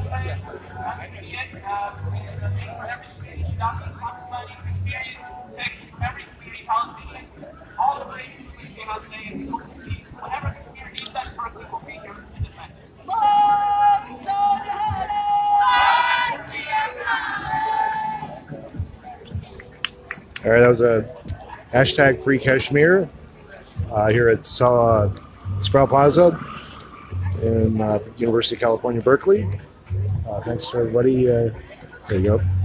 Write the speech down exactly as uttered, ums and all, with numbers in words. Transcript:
All right, that was a hashtag Free Kashmir uh, here at uh, Sproul Plaza in uh, University of California, Berkeley. Uh, thanks to everybody. Uh, there you go.